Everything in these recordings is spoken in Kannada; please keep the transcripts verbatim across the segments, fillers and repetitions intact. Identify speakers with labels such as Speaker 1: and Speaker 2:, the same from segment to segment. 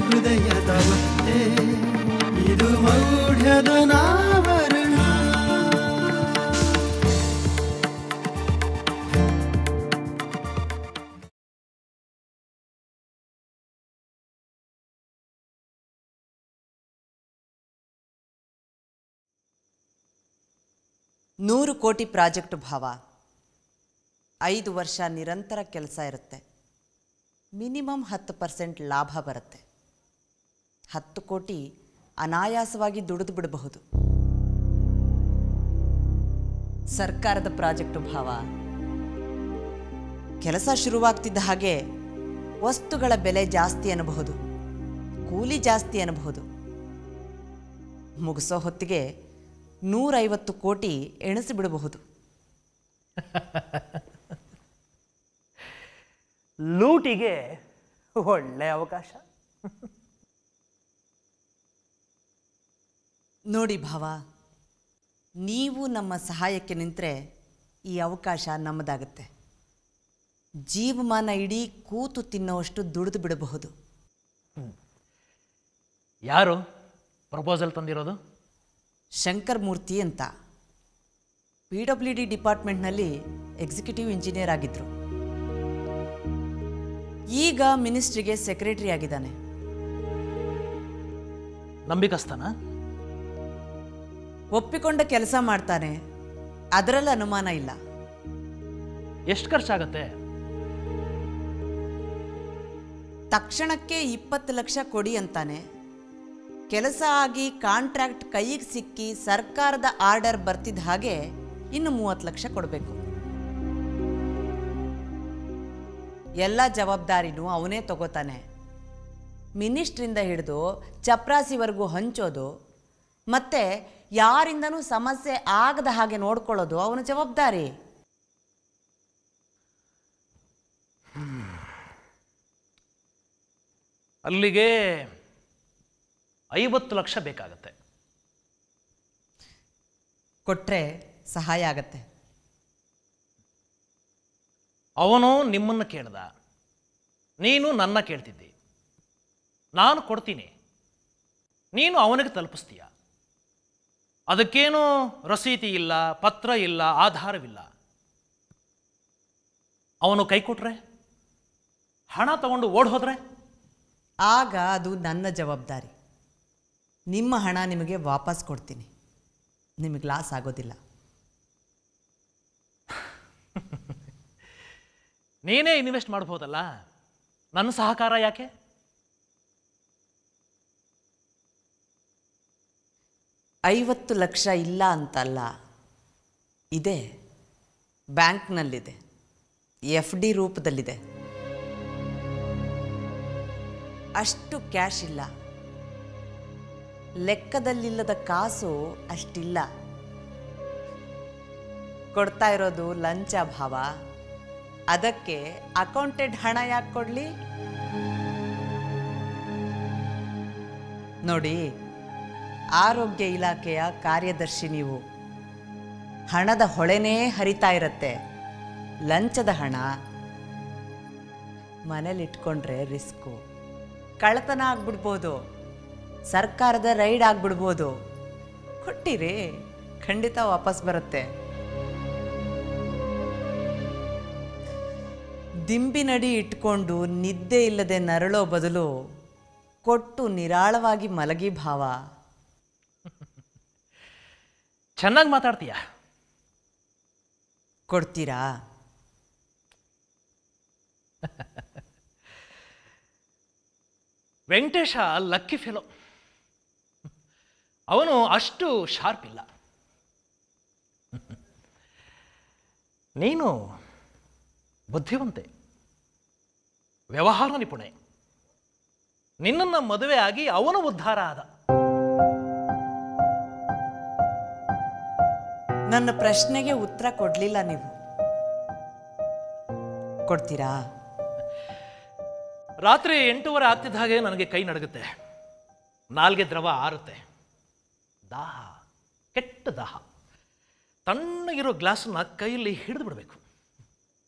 Speaker 1: ಹೃದಯದ ಒತ್ತೆ ಇದು ಮೌಢ್ಯದ ನಾವರಣ.
Speaker 2: ನೂರು ಕೋಟಿ ಪ್ರಾಜೆಕ್ಟ್ ಭಾವ. ಐದು ವರ್ಷ ನಿರಂತರ ಕೆಲಸ ಇರುತ್ತೆ. ಮಿನಿಮಮ್ ಹತ್ತು ಪರ್ಸೆಂಟ್ ಲಾಭ ಬರುತ್ತೆ. ಹತ್ತು ಕೋಟಿ ಅನಾಯಾಸವಾಗಿ ದುಡಿದು ಬಿಡಬಹುದು. ಸರ್ಕಾರದ ಪ್ರಾಜೆಕ್ಟ್ ಭಾವ. ಕೆಲಸ ಶುರುವಾಗ್ತಿದ್ದ ಹಾಗೆ ವಸ್ತುಗಳ ಬೆಲೆ ಜಾಸ್ತಿ ಅನ್ನಬಹುದು, ಕೂಲಿ ಜಾಸ್ತಿ ಅನ್ನಬಹುದು. ಮುಗಿಸೋ ಹೊತ್ತಿಗೆ ನೂರೈವತ್ತು ಕೋಟಿ ಎಣಿಸಿಬಿಡಬಹುದು.
Speaker 3: ಲೂಟಿಗೆ ಒಳ್ಳೆ ಅವಕಾಶ.
Speaker 2: ನೋಡಿ ಭಾವ, ನೀವು ನಮ್ಮ ಸಹಾಯಕ್ಕೆ ನಿಂತರೆ ಈ ಅವಕಾಶ ನಮ್ಮದಾಗುತ್ತೆ. ಜೀವಮಾನ ಇಡೀ ಕೂತು ತಿನ್ನೋವಷ್ಟು ದುಡಿದು ಬಿಡಬಹುದು.
Speaker 3: ಯಾರು ಪ್ರಪೋಸಲ್ ತಂದಿರೋದು?
Speaker 2: ಶಂಕರ್ ಮೂರ್ತಿ ಅಂತ, ಪಿ ಡಬ್ಲ್ಯೂ ಡಿ ಡಿಪಾರ್ಟ್ಮೆಂಟ್ನಲ್ಲಿ ಎಕ್ಸಿಕ್ಯೂಟಿವ್ ಇಂಜಿನಿಯರ್ ಆಗಿದ್ದರು. ಈಗ ಮಿನಿಸ್ಟ್ರಿಗೆ ಸೆಕ್ರೆಟರಿ ಆಗಿದ್ದಾನೆ.
Speaker 3: ನಂಬಿಕಸ್ಥಾನ?
Speaker 2: ಒಪ್ಪಿಕೊಂಡ ಕೆಲಸ ಮಾಡ್ತಾನೆ, ಅದರಲ್ಲಿ ಅನುಮಾನ ಇಲ್ಲ.
Speaker 3: ಎಷ್ಟು ಖರ್ಚಾಗತ್ತೆ?
Speaker 2: ತಕ್ಷಣಕ್ಕೆ ಇಪ್ಪತ್ತು ಲಕ್ಷ ಕೊಡಿ ಅಂತಾನೆ. ಕೆಲಸ ಆಗಿ ಕಾಂಟ್ರಾಕ್ಟ್ ಕೈಗೆ ಸಿಕ್ಕಿ ಸರ್ಕಾರದ ಆರ್ಡರ್ ಬರ್ತಿದ್ದ ಹಾಗೆ ಇನ್ನು ಮೂವತ್ತು ಲಕ್ಷ ಕೊಡಬೇಕು. ಎಲ್ಲ ಜವಾಬ್ದಾರಿನೂ ಅವನೇ ತಗೋತಾನೆ. ಮಿನಿಸ್ಟ್ರಿಂದ ಹಿಡಿದು ಚಪ್ರಾಸಿವರೆಗೂ ಹಂಚೋದು, ಮತ್ತೆ ಯಾರಿಂದನೂ ಸಮಸ್ಯೆ ಆಗದ ಹಾಗೆ ನೋಡ್ಕೊಳ್ಳೋದು ಅವನ ಜವಾಬ್ದಾರಿ.
Speaker 3: ಅಲ್ಲಿಗೆ ಐವತ್ತು ಲಕ್ಷ ಬೇಕಾಗತ್ತೆ.
Speaker 2: ಕೊಟ್ಟರೆ ಸಹಾಯ ಆಗತ್ತೆ.
Speaker 3: ಅವನು ನಿಮ್ಮನ್ನು ಕೇಳ್ದ, ನೀನು ನನ್ನ ಕೇಳ್ತಿದ್ದಿ. ನಾನು ಕೊಡ್ತೀನಿ, ನೀನು ಅವನಿಗೆ ತಲುಪಿಸ್ತೀಯ. ಅದಕ್ಕೇನು ರಸೀತಿ ಇಲ್ಲ, ಪತ್ರ ಇಲ್ಲ, ಆಧಾರವಿಲ್ಲ. ಅವನು ಕೈ ಕೊಟ್ರೆ, ಹಣ ತಗೊಂಡು ಓಡ್ ಹೋದ್ರೆ,
Speaker 2: ಆಗ ಅದು ನನ್ನ ಜವಾಬ್ದಾರಿ. ನಿಮ್ಮ ಹಣ ನಿಮಗೆ ವಾಪಸ್ ಕೊಡ್ತೀನಿ. ನಿಮಗೆ ಲಾಸ್ ಆಗೋದಿಲ್ಲ.
Speaker 3: ನೀನೇ ಇನ್ವೆಸ್ಟ್ ಮಾಡ್ಬೋದಲ್ಲ, ನನ್ನ ಸಹಕಾರ ಯಾಕೆ?
Speaker 2: ಐವತ್ತು ಲಕ್ಷ ಇಲ್ಲ ಅಂತಲ್ಲ, ಇದೆ. ಬ್ಯಾಂಕ್ನಲ್ಲಿದೆ, ಎಫ್ ಡಿ ರೂಪದಲ್ಲಿದೆ. ಅಷ್ಟು ಕ್ಯಾಶ್ ಇಲ್ಲ. ಲೆಕ್ಕದಲ್ಲಿಲ್ಲದ ಕಾಸು ಅಷ್ಟಿಲ್ಲ. ಕೊಡ್ತಾ ಇರೋದು ಲಂಚ ಭಾವ. ಅದಕ್ಕೆ ಅಕೌಂಟೆಡ್ ಹಣ ಯಾಕೆ ಕೊಡ್ಲಿ? ನೋಡಿ, ಆರೋಗ್ಯ ಇಲಾಖೆಯ ಕಾರ್ಯದರ್ಶಿ ನೀವು. ಹಣದ ಹೊಳೆನೇ ಹರಿತಾ ಇರತ್ತೆ. ಲಂಚದ ಹಣ ಮನೇಲಿಟ್ಕೊಂಡ್ರೆ ರಿಸ್ಕು. ಕಳ್ಳತನ ಆಗ್ಬಿಡ್ಬೋದು, ಸರ್ಕಾರದ ರೈಡ್ ಆಗ್ಬಿಡ್ಬೋದು. ಕೊಟ್ಟಿರಿ, ಖಂಡಿತ ವಾಪಸ್ ಬರುತ್ತೆ. ದಿಂಬಿನಡಿ ಇಟ್ಕೊಂಡು ನಿದ್ದೆ ಇಲ್ಲದೆ ನರಳೋ ಬದಲು ಕೊಟ್ಟು ನಿರಾಳವಾಗಿ ಮಲಗಿ ಭಾವ.
Speaker 3: ಚೆನ್ನಾಗಿ ಮಾತಾಡ್ತೀಯ.
Speaker 2: ಕೊಡ್ತೀರಾ?
Speaker 3: Venkatesha lucky fellow. ಅವನು ಅಷ್ಟು ಶಾರ್ಪ್ ಇಲ್ಲ. ನೀನು ಬುದ್ಧಿವಂತೆ, ವ್ಯವಹಾರ ನಿಪುಣೆ. ನಿನ್ನನ್ನು ಮದುವೆ ಆಗಿ ಅವನು ಉದ್ಧಾರ ಆದ.
Speaker 2: ನನ್ನ ಪ್ರಶ್ನೆಗೆ ಉತ್ತರ ಕೊಡ್ಲಿಲ್ಲ ನೀವು. ಕೊಡ್ತೀರಾ?
Speaker 3: ರಾತ್ರಿ ಎಂಟೂವರೆ ಆಗ್ತಿದ್ದ ಹಾಗೆ ನನಗೆ ಕೈ ನಡುಗುತ್ತೆ, ನಾಲ್ಗೆ ದ್ರವ ಆರುತ್ತೆ. ದಾಹ, ಕೆಟ್ಟ ದಾಹ. ತಣ್ಣಗಿರೋ ಗ್ಲಾಸನ್ನ ಕೈಯಲ್ಲಿ ಹಿಡಿದು ಬಿಡಬೇಕು.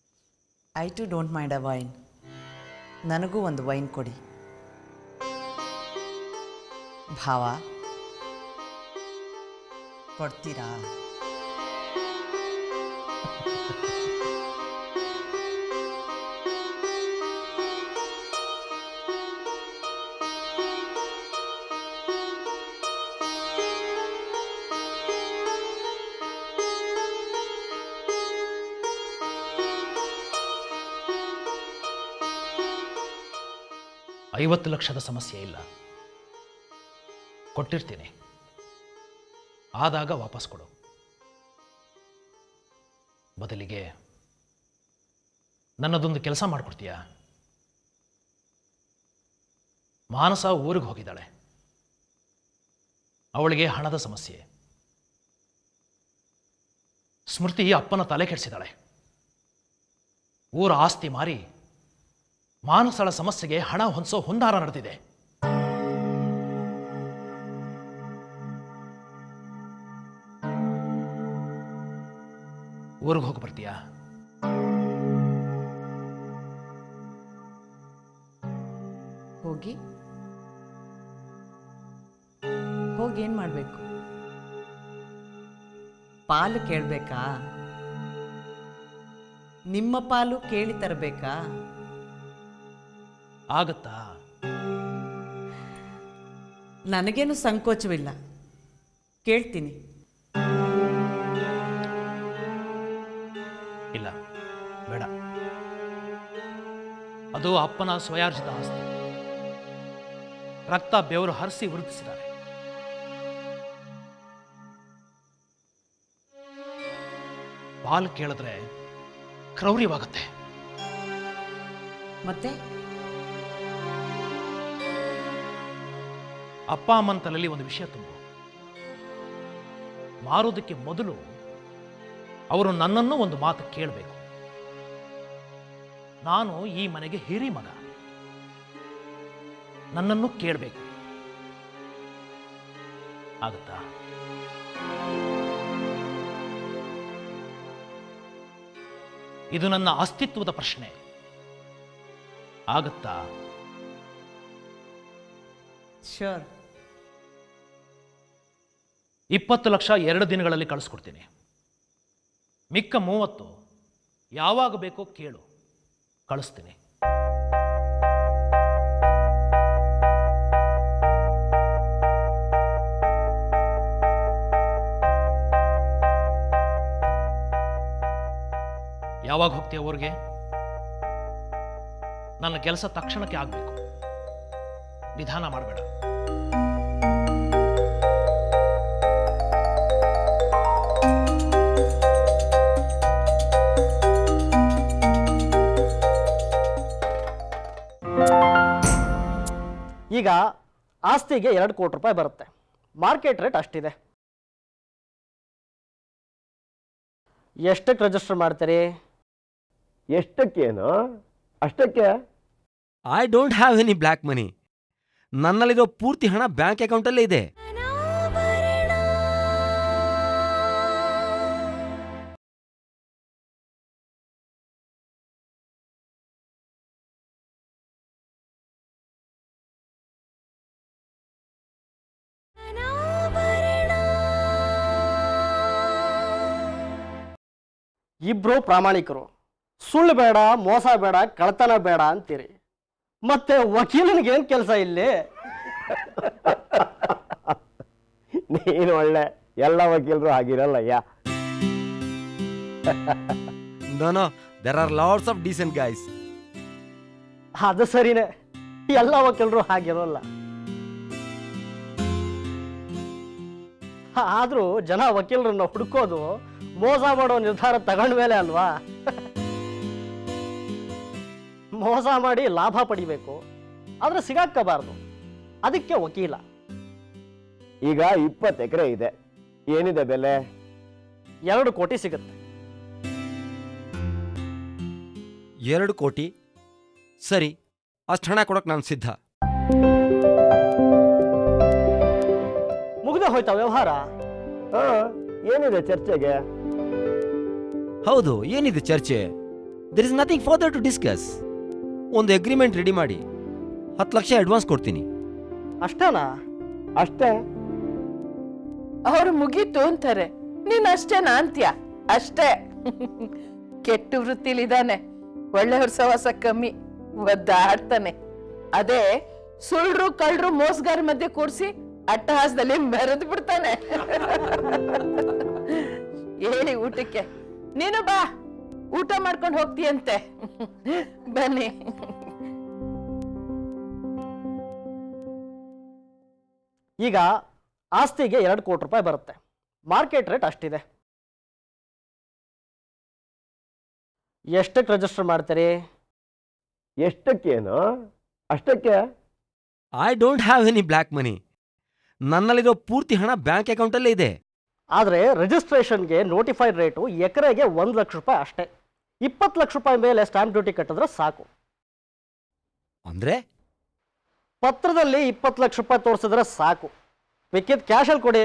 Speaker 2: I too don't mind a wine. ನನಗೂ ಒಂದು ವೈನ್ ಕೊಡಿ. ಭಾವ ಕೊಡ್ತೀರಾ?
Speaker 3: ಐವತ್ತು ಲಕ್ಷದ ಸಮಸ್ಯೆ ಇಲ್ಲ, ಕೊಟ್ಟಿರ್ತೀನಿ. ಆದಾಗ ವಾಪಸ್ ಕೊಡು. ಬದಲಿಗೆ ನನ್ನದೊಂದು ಕೆಲಸ ಮಾಡಿಕೊಡ್ತೀಯಾ? ಮಾನಸ ಊರಿಗೆ ಹೋಗಿದ್ದಾಳೆ. ಅವಳಿಗೆ ಹಣದ ಸಮಸ್ಯೆ. ಸ್ಮೃತಿ ಅಪ್ಪನ ತಲೆ ಕೆಡಿಸಿದಾಳೆ. ಊರ ಆಸ್ತಿ ಮಾರಿ ಮಾನಸಳ ಸಮಸ್ಯೆಗೆ ಹಣ ಹೊಂದಿಸೋ ಹುನ್ನಾರ ನಡೆದಿದೆ. ಊರಿಗೆ ಹೋಗಿ ಬರ್ತೀಯಾ?
Speaker 2: ಹೋಗಿ ಹೋಗಿ ಏನ್ ಮಾಡ್ಬೇಕು? ಪಾಲು ಕೇಳಬೇಕಾ? ನಿಮ್ಮ ಪಾಲು ಕೇಳಿ ತರಬೇಕಾ?
Speaker 3: ಆಗತ್ತಾ?
Speaker 2: ನನಗೇನು ಸಂಕೋಚವಿಲ್ಲ, ಕೇಳ್ತೀನಿ.
Speaker 3: ಇಲ್ಲ, ಬೇಡ. ಅದು ಅಪ್ಪನ ಸ್ವಯಾರ್ಜಿತ ಆಸ್ತಿ. ರಕ್ತ ಬೆವರು ಹರಿಸಿ ವೃದ್ಧಿಸಿದ್ದಾರೆ. ಪಾಲು ಕೇಳಿದ್ರೆ ಕ್ರೌರ್ಯವಾಗುತ್ತೆ.
Speaker 2: ಮತ್ತೆ
Speaker 3: ಅಪ್ಪ ಅಮ್ಮನ ತಲೆಯಲ್ಲಿ ಒಂದು ವಿಷಯ ತುಂಬು. ಮಾರೋದಕ್ಕೆ ಮೊದಲು ಅವರು ನನ್ನನ್ನು ಒಂದು ಮಾತು ಕೇಳಬೇಕು. ನಾನು ಈ ಮನೆಗೆ ಹಿರಿ ಮಗ, ನನ್ನನ್ನು ಕೇಳಬೇಕು. ಆಗುತ್ತಾ? ಇದು ನನ್ನ ಅಸ್ತಿತ್ವದ ಪ್ರಶ್ನೆ. ಆಗುತ್ತಾ?
Speaker 2: ಶ್ಯೂರ್.
Speaker 3: ಇಪ್ಪತ್ತು ಲಕ್ಷ ಎರಡು ದಿನಗಳಲ್ಲಿ ಕಳಿಸ್ಕೊಡ್ತೀನಿ. ಮಿಕ್ಕ ಮೂವತ್ತು ಯಾವಾಗ ಬೇಕೋ ಕೇಳು, ಕಳಿಸ್ತೀನಿ. ಯಾವಾಗ ಹೋಗ್ತೀಯ ಊರಿಗೆ? ನನ್ನ ಕೆಲಸ ತಕ್ಷಣಕ್ಕೆ ಆಗಬೇಕು. ನಿಧಾನ ಮಾಡಬೇಡ.
Speaker 4: ಈಗ ಆಸ್ತಿಗೆ ಎರಡು ಕೋಟಿ ರೂಪಾಯಿ ಬರುತ್ತೆ. ಮಾರ್ಕೆಟ್ ರೇಟ್ ಅಷ್ಟಿದೆ. ಎಷ್ಟಕ್ಕೆ ರಿಜಿಸ್ಟರ್ ಮಾಡ್ತೀರಿ?
Speaker 5: ಎಷ್ಟಕ್ಕೇನು? ಅಷ್ಟಕ್ಕೆ?
Speaker 6: I don't have any black money. ನನ್ನಲ್ಲಿರೋ ಪೂರ್ತಿ ಹಣ ಬ್ಯಾಂಕ್ ಅಕೌಂಟಲ್ಲೇ ಇದೆ.
Speaker 4: ಇಬ್ರು ಪ್ರಾಮಾಣಿಕರು. ಸುಳ್ಳು ಬೇಡ, ಮೋಸ ಬೇಡ, ಕಳ್ತನ ಬೇಡ ಅಂತೀರಿ. ಮತ್ತೆ ವಕೀಲನಿಗೆ ಏನ್ ಕೆಲಸ ಇಲ್ಲಿ?
Speaker 5: ನೀನು ಒಳ್ಳೆ. ಎಲ್ಲ ವಕೀಲರು ಆಗಿರಲ್ಲಯ್ಯ.
Speaker 6: No no, there are lots of decent guys.
Speaker 4: ಅದು ಸರಿನೇ, ಎಲ್ಲ ವಕೀಲರು ಹಾಗಿರೋಲ್ಲ. ಆದ್ರೂ ಜನ ವಕೀಲರನ್ನ ಹುಡುಕೋದು ಮೋಸ ಮಾಡೋ ನಿರ್ಧಾರ ತಗೊಂಡ ಮೇಲೆ ಅಲ್ವಾ? ಮೋಸ ಮಾಡಿ ಲಾಭ ಪಡಿಬೇಕು, ಆದ್ರೆ ಸಿಗಾಕಬಾರ್ದು. ಅದಕ್ಕೆ ವಕೀಲ.
Speaker 5: ಈಗ ಇಪ್ಪತ್ತು ಎಕರೆ ಇದೆ. ಏನಿದೆ ಬೆಲೆ?
Speaker 4: ಎರಡು ಕೋಟಿ ಸಿಗುತ್ತೆ.
Speaker 6: ಎರಡು ಕೋಟಿ? ಸರಿ, ಅಷ್ಟು ಹಣ ಕೊಡೋಕೆ ನಾನು ಸಿದ್ಧ.
Speaker 4: ಮುಗ್ದೆ ಹೋಯ್ತಾ ವ್ಯವಹಾರ?
Speaker 5: ಹಾ, ಏನಿದೆ ಚರ್ಚೆಗೆ?
Speaker 6: ಹೌದು, ಏನಿದೆ ಚರ್ಚೆ? There is nothing further to discuss. ಒಂದು ಅಗ್ರಿಮೆಂಟ್ ರೆಡಿ ಮಾಡಿ ಹತ್ತು ಲಕ್ಷ ಅಡ್ವಾನ್ಸ್ ಕೊಡ್ತೀನಿ.
Speaker 4: ಅಷ್ಟೇನಾ?
Speaker 5: ಅಷ್ಟೇ.
Speaker 7: ಅವ್ರು ಮುಗೀತು ಅಂತಾರೆ, ನೀನ್ ಅಷ್ಟೇನಾ ಅಂತ್ಯ? ಅಷ್ಟೇ. ಕೆಟ್ಟು ವೃತ್ತಿಲಿದ್ದಾನೆ, ಒಳ್ಳೆಯವ್ರ ಸವಾಸ ಕಮ್ಮಿ, ಒದ್ದಾಡ್ತಾನೆ. ಅದೇ ಸುಳ್ರು ಕಳ್ರು ಮೋಸಗಾರ ಮಧ್ಯೆ ಕೂರ್ಸಿ ಅಟ್ಟಹಾಸದಲ್ಲಿ ಮೆರೆದು ಬಿಡ್ತಾನೆ. ಹೇಳಿ ಊಟಕ್ಕೆ, ನೀನು ಬಾ, ಊಟ ಮಾಡ್ಕೊಂಡು ಹೋಗ್ತೀಯಂತೆ. ಬನ್ನಿ.
Speaker 4: ಈಗ ಆಸ್ತಿಗೆ ಎರಡು ಕೋಟಿ ರೂಪಾಯಿ ಬರುತ್ತೆ. ಮಾರ್ಕೆಟ್ ರೇಟ್ ಅಷ್ಟಿದೆ. ಎಷ್ಟಕ್ಕೆ ರಿಜಿಸ್ಟರ್ ಮಾಡ್ತೀರಿ?
Speaker 5: ಎಷ್ಟಕ್ಕೇನು? ಅಷ್ಟಕ್ಕೆ.
Speaker 6: I don't have any black money. ನನ್ನಲ್ಲಿರೋ ಪೂರ್ತಿ ಹಣ ಬ್ಯಾಂಕ್ ಅಕೌಂಟಲ್ಲೇ ಇದೆ.
Speaker 4: ಆದರೆ ರಿಜಿಸ್ಟ್ರೇಷನ್ಗೆ ನೋಟಿಫೈಡ್ ರೇಟು ಎಕರೆಗೆ ಒಂದು ಲಕ್ಷ ರೂಪಾಯಿ ಅಷ್ಟೇ. ಇಪ್ಪತ್ತು ಲಕ್ಷ ರೂಪಾಯಿ ಮೇಲೆ ಸ್ಟ್ಯಾಂಪ್ ಡ್ಯೂಟಿ ಕಟ್ಟಿದ್ರೆ ಸಾಕು.
Speaker 6: ಅಂದ್ರೆ
Speaker 4: ಪತ್ರದಲ್ಲಿ ಇಪ್ಪತ್ತು ಲಕ್ಷ ರೂಪಾಯಿ ತೋರಿಸಿದ್ರೆ ಸಾಕು, ಮಿಕ್ಕಿದ ಕ್ಯಾಶಲ್ಲಿ ಕೊಡಿ.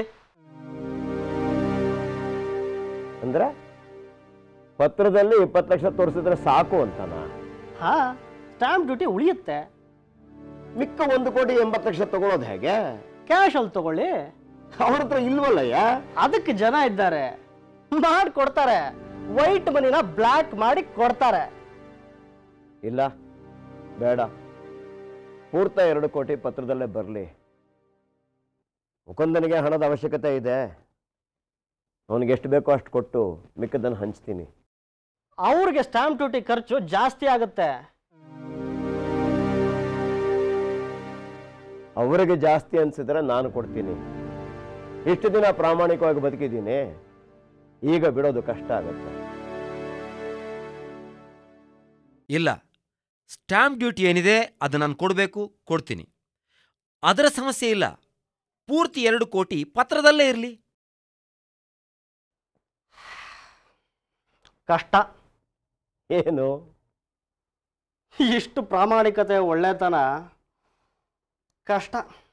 Speaker 5: ಅಂದ್ರೆ ಪತ್ರದಲ್ಲಿ ಇಪ್ಪತ್ತು ಲಕ್ಷ ತೋರಿಸಿದ್ರೆ ಸಾಕು ಅಂತನ?
Speaker 4: ಹಾ, ಸ್ಟ್ಯಾಂಪ್ ಡ್ಯೂಟಿ ಉಳಿಯುತ್ತೆ.
Speaker 5: ಮಿಕ್ಕ ಒಂದು ಕೋಟಿ ಎಂಬತ್ತು ಲಕ್ಷ ತಗೊಳ್ಳೋದು ಹೇಗೆ?
Speaker 4: ಕ್ಯಾಶಲ್ಲಿ ತಗೊಳ್ಳಿ.
Speaker 5: ಅವ್ರ ಹತ್ರ ಇಲ್ವಲ್ಲಯ್ಯ.
Speaker 4: ಅದಕ್ಕೆ ಜನ ಇದ್ದಾರೆ, ಮಾಡಿ ಕೊಡ್ತಾರೆ. ವೈಟ್ ಮನಿನ ಬ್ಲ್ಯಾಕ್ ಮಾಡಿ ಕೊಡ್ತಾರೆ.
Speaker 5: ಇಲ್ಲ, ಬೇಡ. ಪೂರ್ತ ಎರಡು ಕೋಟಿ ಪತ್ರದಲ್ಲೇ ಬರಲಿ. ಮುಕುಂದನಿಗೆ ಹಣದ ಅವಶ್ಯಕತೆ ಇದೆ. ಅವನಿಗೆ ಎಷ್ಟು ಬೇಕೋ ಅಷ್ಟು ಕೊಟ್ಟು ಮಿಕ್ಕದನ್ನು ಹಂಚ್ತೀನಿ.
Speaker 4: ಅವ್ರಿಗೆ ಸ್ಟ್ಯಾಂಪ್ ಡ್ಯೂಟಿ ಖರ್ಚು ಜಾಸ್ತಿ ಆಗುತ್ತೆ.
Speaker 5: ಅವರಿಗೆ ಜಾಸ್ತಿ ಅನ್ಸಿದ್ರೆ ನಾನು ಕೊಡ್ತೀನಿ. ಇಷ್ಟು ದಿನ ಪ್ರಾಮಾಣಿಕವಾಗಿ ಬದುಕಿದ್ದೀನಿ, ಈಗ ಬಿಡೋದು ಕಷ್ಟ ಆಗುತ್ತೆ.
Speaker 6: ಇಲ್ಲ, ಸ್ಟ್ಯಾಂಪ್ ಡ್ಯೂಟಿ ಏನಿದೆ ಅದು ನಾನು ಕೊಡಬೇಕು, ಕೊಡ್ತೀನಿ. ಅದರ ಸಮಸ್ಯೆ ಇಲ್ಲ. ಪೂರ್ತಿ ಎರಡು ಕೋಟಿ ಪತ್ರದಲ್ಲೇ ಇರಲಿ.
Speaker 4: ಕಷ್ಟ.
Speaker 5: ಏನು?
Speaker 4: ಇಷ್ಟು ಪ್ರಾಮಾಣಿಕತೆ ಒಳ್ಳೆತನ ಕಷ್ಟ.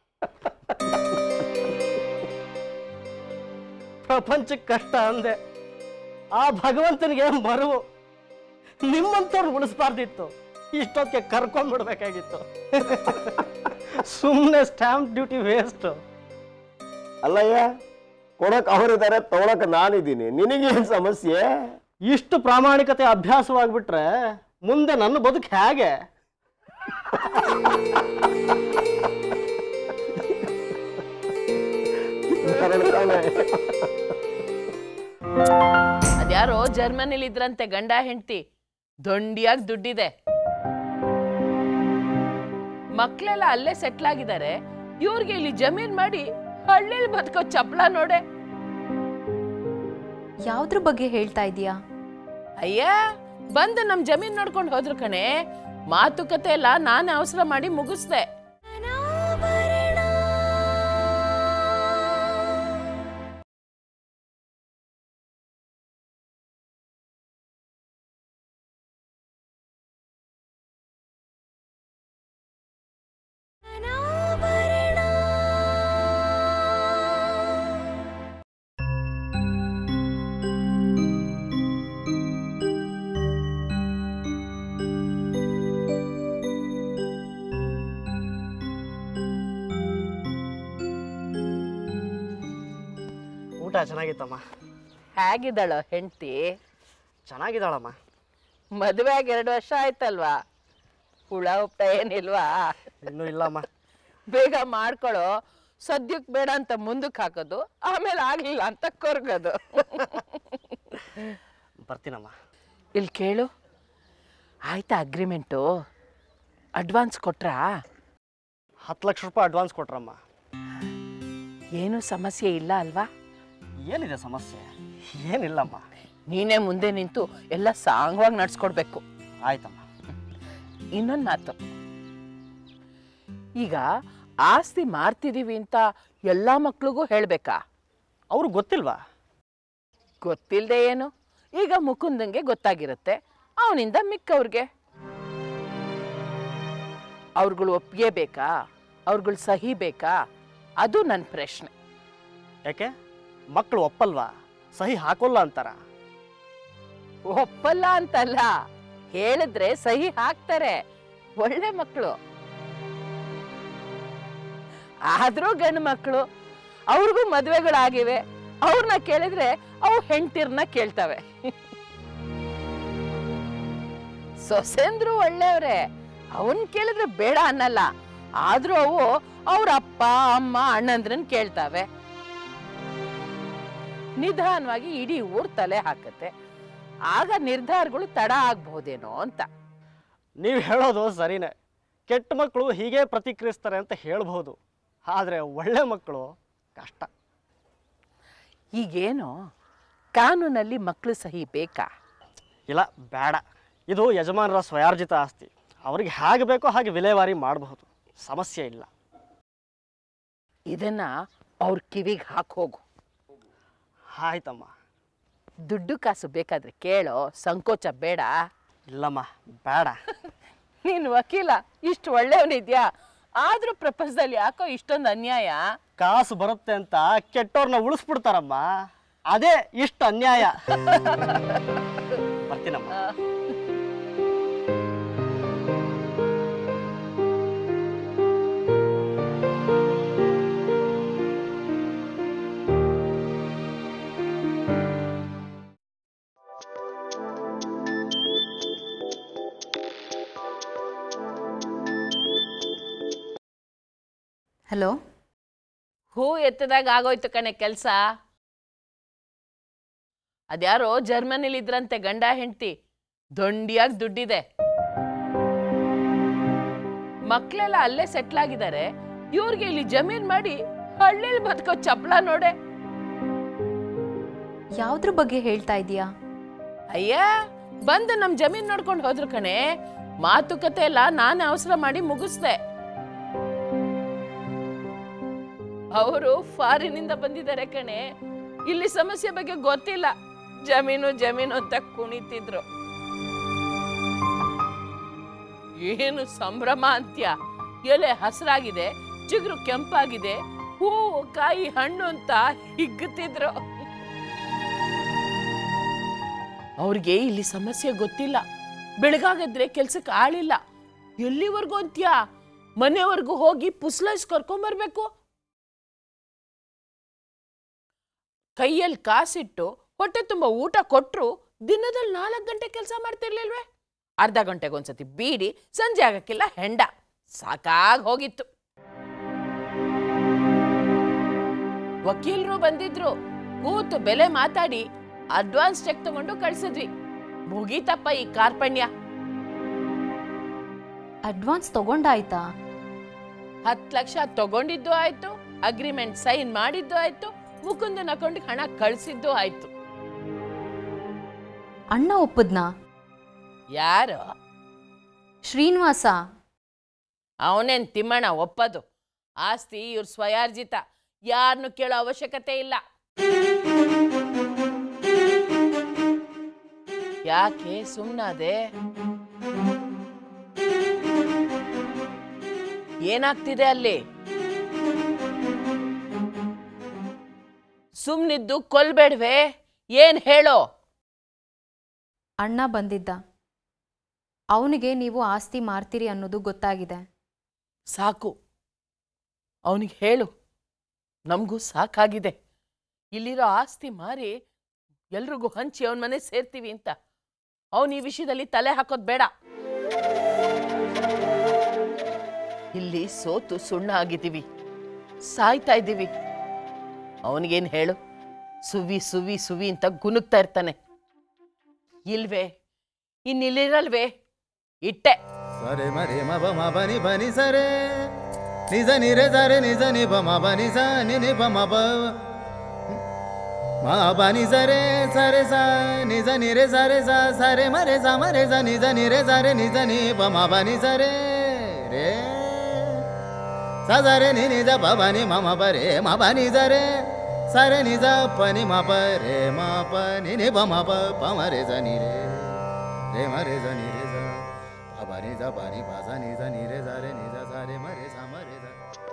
Speaker 4: ಪ್ರಪಂಚಕ್ಕೆ ಕಷ್ಟ ಅಂದೆ, ಆ ಭಗವಂತನಿಗೆ ಮರುವು. ನಿಮ್ಮಂಥವ್ರು ಉಳಿಸ್ಬಾರ್ದಿತ್ತು, ಇಷ್ಟೊತ್ತಿಗೆ ಕರ್ಕೊಂಡ್ಬಿಡ್ಬೇಕಾಗಿತ್ತು. ಸುಮ್ಮನೆ ಸ್ಟ್ಯಾಂಪ್ ಡ್ಯೂಟಿ ವೇಸ್ಟ್.
Speaker 5: ಅಲ್ಲಯ್ಯ, ಕೊಡಕ್ ಅವರಿದ್ದಾರೆ, ತಗೊಳಕ್ ನಾನಿದ್ದೀನಿ. ನಿನಗೇನು ಸಮಸ್ಯೆ?
Speaker 4: ಇಷ್ಟು ಪ್ರಾಮಾಣಿಕತೆ ಅಭ್ಯಾಸವಾಗ್ಬಿಟ್ರೆ ಮುಂದೆ ನನ್ನ ಬದುಕು ಹೇಗೆ?
Speaker 7: ಅದ್ಯಾರೋ ಜರ್ಮನಿಲಿ ಇದ್ರಂತೆ ಗಂಡ ಹೆಂಡತಿ, ದೊಂಡಿಯಾಗಿ ದುಡ್ಡಿದೆ, ಮಕ್ಳೆಲ್ಲ ಅಲ್ಲೇ ಸೆಟ್ಲ್ ಆಗಿದ್ದಾರೆ. ಇವ್ರಿಗೆ ಇಲ್ಲಿ ಜಮೀನ್ ಮಾಡಿ ಹಳ್ಳಿಲಿ ಬದುಕೋ ಚಪ್ಲ ನೋಡೆ.
Speaker 8: ಯಾವ್ದ್ರ ಬಗ್ಗೆ ಹೇಳ್ತಾ ಇದೀಯಾ?
Speaker 7: ಅಯ್ಯ, ಬಂದು ನಮ್ ಜಮೀನ್ ನೋಡ್ಕೊಂಡು ಹೋದ್ರು ಕಣೆ. ಮಾತುಕತೆ ಎಲ್ಲ ನಾನು ಅವಸರ ಮಾಡಿ ಮುಗಿಸ್ದೆ.
Speaker 4: ಊಟ ಚೆನ್ನಾಗಿತ್ತಮ್ಮ.
Speaker 7: ಹೇಗಿದ್ದಾಳೋ ಹೆಂಡತಿ?
Speaker 4: ಚೆನ್ನಾಗಿದ್ದಾಳಮ್ಮ.
Speaker 7: ಮದುವೆ ಆಗಿ ಎರಡು ವರ್ಷ ಆಯ್ತಲ್ವಾ? ಹುಳ ಉಪ್ಟ ಏನಿಲ್ವಾ?
Speaker 4: ಇನ್ನೂ ಇಲ್ಲಮ್ಮ.
Speaker 7: ಬೇಗ ಮಾಡ್ಕೊಳ್ಳೋ. ಸದ್ಯಕ್ಕೆ ಬೇಡ ಅಂತ ಮುಂದಕ್ಕೆ ಹಾಕೋದು, ಆಮೇಲೆ ಆಗ್ಲಿಲ್ಲ ಅಂತ ಕೊರ್ಗೋದು.
Speaker 4: ಬರ್ತೀನಮ್ಮ.
Speaker 7: ಇಲ್ಲಿ ಕೇಳು, ಆಯ್ತಾ ಅಗ್ರಿಮೆಂಟು? ಅಡ್ವಾನ್ಸ್ ಕೊಟ್ರಾ?
Speaker 4: ಹತ್ತು ಲಕ್ಷ ರೂಪಾಯಿ ಅಡ್ವಾನ್ಸ್ ಕೊಟ್ರಮ್ಮ.
Speaker 7: ಏನು ಸಮಸ್ಯೆ ಇಲ್ಲ ಅಲ್ವಾ?
Speaker 4: ಏನಿದೆ ಸಮಸ್ಯೆ? ಏನಿಲ್ಲಮ್ಮ.
Speaker 7: ನೀನೇ ಮುಂದೆ ನಿಂತು ಎಲ್ಲ ಸಾಂಗವಾಗಿ ನಡ್ಸ್ಕೊಡ್ಬೇಕು.
Speaker 4: ಆಯ್ತಮ್ಮ.
Speaker 7: ಇನ್ನೊಂದು ಮಾತು, ಈಗ ಆಸ್ತಿ ಮಾರ್ತಿದೀವಿ ಅಂತ ಎಲ್ಲ ಮಕ್ಳಿಗೂ ಹೇಳ್ಬೇಕಾ?
Speaker 4: ಅವ್ರಿಗೆ ಗೊತ್ತಿಲ್ವಾ?
Speaker 7: ಗೊತ್ತಿಲ್ಲದೆ ಏನು, ಈಗ ಮುಕುಂದಂಗೆ ಗೊತ್ತಾಗಿರುತ್ತೆ, ಅವನಿಂದ ಮಿಕ್ಕವ್ರಿಗೆ. ಅವ್ರುಗಳು ಒಪ್ಪಿಗೆ ಬೇಕಾ? ಅವ್ರುಗಳು ಸಹಿ ಬೇಕಾ? ಅದು ನನ್ನ ಪ್ರಶ್ನೆ.
Speaker 4: ಯಾಕೆ ಮಕ್ಕಳು ಒಪ್ಪಲ್ವಾ? ಸಹಿ ಹಾಕೋಲ್ಲ ಅಂತಾರ?
Speaker 7: ಒಪ್ಪಲ್ಲ ಅಂತಲ್ಲ, ಹೇಳಿದ್ರೆ ಸಹಿ ಹಾಕ್ತಾರೆ, ಒಳ್ಳೆ ಮಕ್ಕಳು. ಆದ್ರೂ ಗಂಡು ಮಕ್ಕಳು ಅವ್ರಿಗೂ ಮದ್ವೆಗಳಾಗಿವೆ. ಅವ್ರನ್ನ ಕೇಳಿದ್ರೆ ಅವು ಹೆಂಡ್ತಿರ್ನ ಕೇಳ್ತವೆ. ಸೊಸೆಂದ್ರು ಒಳ್ಳೆಯವ್ರೆ, ಅವನ್ ಕೇಳಿದ್ರೆ ಬೇಡ ಅನ್ನಲ್ಲ. ಆದ್ರೂ ಅವು ಅವ್ರ ಅಪ್ಪ ಅಮ್ಮ ಅಣ್ಣಂದ್ರನ್ ಕೇಳ್ತಾವೆ. ನಿಧಾನವಾಗಿ ಇಡೀ ಊರ್ ತಲೆ ಹಾಕತ್ತೆ. ಆಗ ನಿರ್ಧಾರಗಳು ತಡ ಆಗ್ಬಹುದೇನೋ ಅಂತ.
Speaker 4: ನೀವು ಹೇಳೋದು ಸರಿನೇ. ಕೆಟ್ಟ ಮಕ್ಕಳು ಹೀಗೆ ಪ್ರತಿಕ್ರಿಯಿಸ್ತಾರೆ ಅಂತ ಹೇಳ್ಬೋದು. ಆದರೆ ಒಳ್ಳೆ ಮಕ್ಕಳು ಕಷ್ಟ.
Speaker 7: ಈಗೇನು ಕಾನೂನಲ್ಲಿ ಮಕ್ಕಳು ಸಹಿ ಬೇಕಾ?
Speaker 4: ಇಲ್ಲ, ಬೇಡ. ಇದು ಯಜಮಾನರ ಸ್ವಯಾರ್ಜಿತ ಆಸ್ತಿ. ಅವ್ರಿಗೆ ಹೇಗೆ ಬೇಕೋ ಹಾಗೆ ವಿಲೇವಾರಿ ಮಾಡಬಹುದು, ಸಮಸ್ಯೆ ಇಲ್ಲ.
Speaker 7: ಇದನ್ನ ಅವ್ರ ಕಿವಿಗೆ ಹಾಕೋಗು.
Speaker 4: ಆಯ್ತಮ್ಮ.
Speaker 7: ದುಡ್ಡು ಕಾಸು ಬೇಕಾದ್ರೆ ಕೇಳೋ, ಸಂಕೋಚ ಬೇಡ.
Speaker 4: ಇಲ್ಲಮ್ಮ, ಬೇಡ.
Speaker 7: ನೀನು ವಕೀಲ, ಇಷ್ಟು ಒಳ್ಳೆಯವನಿದ್ಯಾ, ಆದ್ರೂ ಪ್ರಪಂಚದಲ್ಲಿ ಯಾಕೋ ಇಷ್ಟೊಂದು ಅನ್ಯಾಯ?
Speaker 4: ಕಾಸು ಬರುತ್ತೆ ಅಂತ ಕೆಟ್ಟವ್ರನ್ನ ಉಳಿಸ್ಬಿಡ್ತಾರಮ್ಮ, ಅದೇ ಇಷ್ಟು ಅನ್ಯಾಯ. ಬರ್ತೀನಮ್ಮ.
Speaker 8: ಹಲೋ.
Speaker 7: ಹೂ ಎತ್ತದಾಗ ಆಗೋಯ್ತು ಕಣೆ ಕೆಲಸ. ಅದ್ಯಾರೋ ಜರ್ಮನಿಲಿ ಇದ್ರಂತೆ ಗಂಡ ಹೆಂಡತಿ, ದೊಂಡಿಯಾಗಿ ದುಡ್ಡಿದೆ, ಮಕ್ಕಳೆಲ್ಲ ಅಲ್ಲೇ ಸೆಟ್ಲ್ ಆಗಿದ್ದಾರೆ. ಇವ್ರಿಗೆ ಇಲ್ಲಿ ಜಮೀನ್ ಮಾಡಿ ಹಳ್ಳಿಲಿ ಬದುಕೋ ಚಪ್ಲ ನೋಡೆ.
Speaker 8: ಯಾವ್ದ್ರ ಬಗ್ಗೆ ಹೇಳ್ತಾ ಇದೀಯಾ?
Speaker 7: ಅಯ್ಯ, ಬಂದು ನಮ್ ಜಮೀನ್ ನೋಡ್ಕೊಂಡು ಹೋದ್ರು ಕಣೆ. ಮಾತುಕತೆ ಎಲ್ಲ ನಾನೇ ಅವಸರ ಮಾಡಿ ಮುಗಿಸ್ದೆ. ಅವರು ಫಾರಿನಿಂದ ಬಂದಿದ್ದಾರೆ ಕಣೆ. ಇಲ್ಲಿ ಸಮಸ್ಯೆ ಬಗ್ಗೆ ಗೊತ್ತಿಲ್ಲ, ಜಮೀನು ಜಮೀನು ಅಂತ ಕುಣಿತಿದ್ರು. ಏನು ಸಂಭ್ರಮ ಅಂತ್ಯ. ಎಲೆ ಹಸಿರಾಗಿದೆ, ಚಿಗುರು ಕೆಂಪಾಗಿದೆ, ಹೂವು ಕಾಯಿ ಹಣ್ಣು ಅಂತ ಹಿಗ್ಗುತ್ತಿದ್ರು. ಅವ್ರಿಗೆ ಇಲ್ಲಿ ಸಮಸ್ಯೆ ಗೊತ್ತಿಲ್ಲ. ಬೆಳಗಾಗದ್ರೆ ಕೆಲ್ಸಕ್ಕೆ ಆಳಿಲ್ಲ. ಎಲ್ಲಿವರೆಗೂ ಅಂತ್ಯ? ಮನೆವರೆಗೂ ಹೋಗಿ ಪುಸ್ಲೈಸ್ ಕರ್ಕೊಂಬರ್ಬೇಕು. ಕೈಯಲ್ಲಿ ಕಾಸಿಟ್ಟು ಹೊಟ್ಟೆ ತುಂಬ ಊಟ ಕೊಟ್ಟರು ದಿನದಲ್ಲಿ ನಾಲ್ಕು ಗಂಟೆ ಕೆಲಸ ಮಾಡ್ತಿರ್ಲಿಲ್ವೇ? ಅರ್ಧ ಗಂಟೆಗೊಂದ್ಸತಿ ಬೀಡಿ, ಸಂಜೆ ಆಗಕ್ಕಿಲ್ಲ ಹೆಂಡ. ಸಾಕಾಗಿ ಹೋಗಿತ್ತು. ವಕೀಲರು ಬಂದಿದ್ರು, ಕೂತು ಬೆಲೆ ಮಾತಾಡಿ ಅಡ್ವಾನ್ಸ್ ಚೆಕ್ ತಗೊಂಡು ಕಳ್ಸಿದ್ವಿ. ಮುಗೀತಪ್ಪ ಈ ಕಾರ್ಪಣ್ಯ.
Speaker 8: ಅಡ್ವಾನ್ಸ್ ತಗೊಂಡಾಯ್ತಾ?
Speaker 7: ಹತ್ತು ಲಕ್ಷ ತಗೊಂಡಿದ್ದು ಆಯ್ತು, ಅಗ್ರಿಮೆಂಟ್ ಸೈನ್ ಮಾಡಿದ್ದು ಆಯ್ತು, ಮುಕುಂದನ ಅಕೌಂಟ್ಗೆ ಹಣ ಕಳ್ಸಿದ್ದು ಆಯ್ತು.
Speaker 8: ಅಣ್ಣ ಒಪ್ಪದ್ನಾ?
Speaker 7: ಯಾರು?
Speaker 8: ಶ್ರೀನಿವಾಸ.
Speaker 7: ಅವನೇನ್ ತಿಮ್ಮಣ್ಣ ಒಪ್ಪದು? ಆಸ್ತಿ ಇವ್ರ ಸ್ವಯಾರ್ಜಿತ, ಯಾರನ್ನು ಕೇಳೋ ಅವಶ್ಯಕತೆ ಇಲ್ಲ. ಯಾಕೆ ಸುಮ್ಮನಾದೆ? ಏನಾಗ್ತಿದೆ ಅಲ್ಲಿ? ಸುಮ್ನಿದ್ದು ಕೊಲ್ಬೇಡ್ವೆ, ಏನ್ ಹೇಳೋ?
Speaker 8: ಅಣ್ಣ ಬಂದಿದ್ದ. ಅವನಿಗೆ ನೀವು ಆಸ್ತಿ ಮಾರ್ತೀರಿ ಅನ್ನೋದು ಗೊತ್ತಾಗಿದೆ.
Speaker 7: ಸಾಕು, ಅವನಿಗೆ ಹೇಳು, ನಮಗೂ ಸಾಕಾಗಿದೆ. ಇಲ್ಲಿರೋ ಆಸ್ತಿ ಮಾರಿ ಎಲ್ರಿಗೂ ಹಂಚಿ ಅವನ ಮನೆ ಸೇರ್ತೀವಿ ಅಂತ. ಅವನು ಈ ವಿಷಯದಲ್ಲಿ ತಲೆ ಹಾಕೋದು ಬೇಡ. ಇಲ್ಲಿ ಸೋತು ಸುಣ್ಣ ಆಗಿದ್ದೀವಿ, ಸಾಯ್ತಾ ಇದ್ದೀವಿ. ಅವನಿಗೇನು ಹೇಳು? ಸುವಿ ಸುವಿ ಸುವಿ ಅಂತ ಗುನುಗ್ತಾ ಇರ್ತಾನೆ. ಇಲ್ವೇ? ಇನ್ನಿಲ್ಲಿರಲ್ವೇ? ಇಟ್ಟೆ.
Speaker 1: ಸರೆ ಮರೆ ಮಬ ಮಬನಿ ಬನಿ ಸರೆ ನಿಜ ನಿರೆ ಸರೆ ನಿಜ ನಿಬ ಮಬನಿ ಸ ನಿ ಬ ಮಬ ಮಬನಿ ಸರೆ ಸರೆ ಸ ನಿಜ ನಿರೆ ಸರೆ ಸ ಸರೆ ಮರೆ ಸ ಮರೆ ಸ ನಿಜ ನಿರೆ ಸರೆ ನಿಜ ನಿ ಬ ಮಬನಿ ಸರೆ ರೇ ಸ ಸರೆ ನಿ ನಿಜ ಬಬನಿ ಮಮ ಬರೆ ಮಬನಿ ಸರೆ ಸರೆ ನಿಜ ಪನಿ ಮ ಪ ರೇ ಮ ಪ ನಿ ನಿ ಬ ಮ ಪ ಪ ಮ ರೇ ಸ ನಿ ರೇ ರೇ ಮ ರೇ ಸ ನಿ ರೇ ಸ ಪ ಪ ನಿ ಸ ಪ ನಿ ಪ ಸ ನಿ ಸ ನಿ ರೇ ಸ ರೇ ನಿ ಸ ಸ ರೇ ಮ ರೇ ಸ ಮ ರೇ ಸ.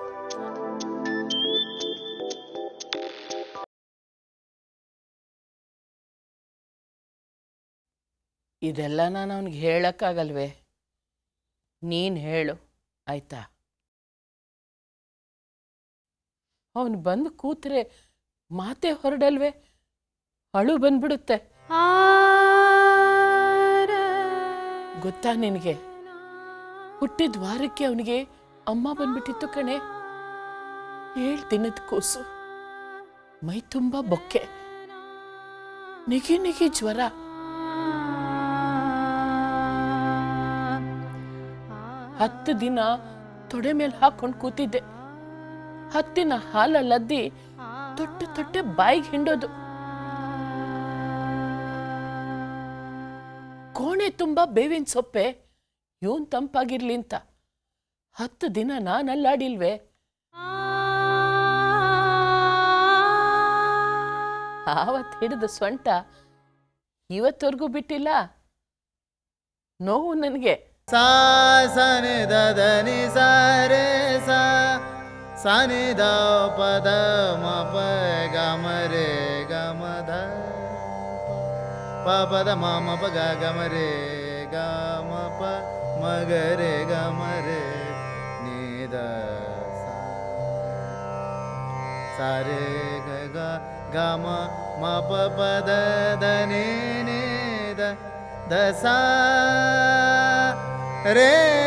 Speaker 7: ಇದೆಲ್ಲ ನಾನು ಅವನಿಗೆ ಹೇಳಕ್ಕಾಗಲ್ವೇ? ನೀನು ಹೇಳು ಆಯ್ತಾ? ಅವನು ಬಂದು ಕೂತ್ರೆ ಮಾತೆ ಹೊರಡಲ್ವೇ, ಅಳು ಬಂದ್ಬಿಡುತ್ತೆ. ಗೊತ್ತಾ ನಿನಗೆ, ಹುಟ್ಟಿದ ವಾರಕ್ಕೆ ಅವನಿಗೆ ಅಮ್ಮ ಬಂದ್ಬಿಟ್ಟಿತ್ತು ಕಣೆ. ಏಳು ದಿನದ ಕೂಸು, ಮೈ ತುಂಬ ಬೊಕ್ಕೆ, ನಿಗಿ ನಿಗಿ ಜ್ವರ. ಹತ್ತು ದಿನ ತೊಡೆ ಮೇಲೆ ಹಾಕೊಂಡು ಕೂತಿದ್ದೆ. ಹತ್ತಿನ ಹಾಲಲ್ಲದ್ದಿ ತೊಟ್ಟೆ ತೊಟ್ಟೆ ಬಾಯಿಗೆ ಹಿಂಡೋದು. ಕೋಣೆ ತುಂಬ ಬೇವಿನ ಸೊಪ್ಪೆ, ಇವನ್ ತಂಪಾಗಿರ್ಲಿ ಅಂತ. ಹತ್ತು ದಿನ ನಾನಲ್ಲಾಡಿಲ್ವೇ. ಆವತ್ತು ಹಿಡಿದ ಸೊಂಟ ಇವತ್ತವರೆಗೂ ಬಿಟ್ಟಿಲ್ಲ. ನೋವು ನನಗೆ.
Speaker 1: ಸಾ ಸನಿ ದದ ನಿ ಸಾರೆ ಸಾ ಸನಿ ದ ಪದ ಮ ಪ ಗ ಮ ರೇ ಗ ಮ ಧ ಪ ಪದ ಮ ಮ ಪ ಗ ಗ ಮ ರೇ ಗ ಮ ಪ ಮ ಗ ರೇ ಗ ಮ ರೇ ನಿ ದ ಸಾ ರೇ ಗ ಗ ಗ ಮ ಮ ಪ ಪ ದ ದ ನಿ ನಿ ದ ದ ಸಾ ರೇ